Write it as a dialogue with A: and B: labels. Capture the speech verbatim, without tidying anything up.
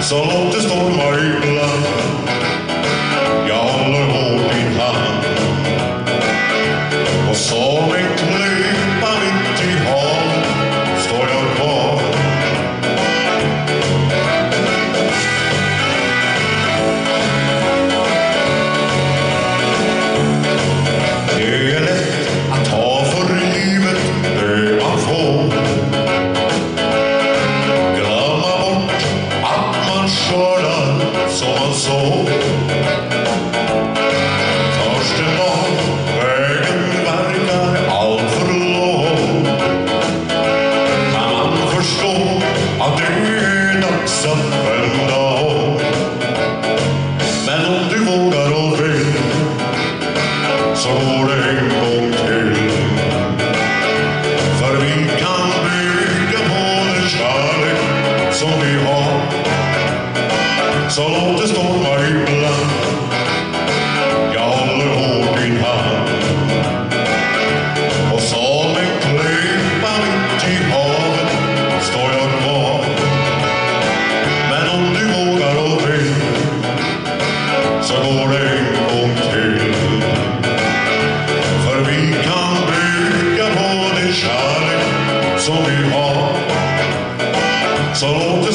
A: Så låt det storma ibland. Jag håller hårt din hand. Och som en klippa mitt i havet står jag kvar. Det är lätt att ta för livet det man får. Glömma bort att man skördar som man sår. Först en dag vägen verkar allt för lång, kan man förstå att det är dags att vända om. Men om du vågar och vill så går det en gång till. För vi kan bygga på den kärlek som vi har. Så låt det storma ibland. Jag håller hårt din hand. Och som en klippa mitt i havet står jag kvar. Men om du vågar och vill så går det en gång till. För vi kan bygga på den kärlek som vi har. Så låt det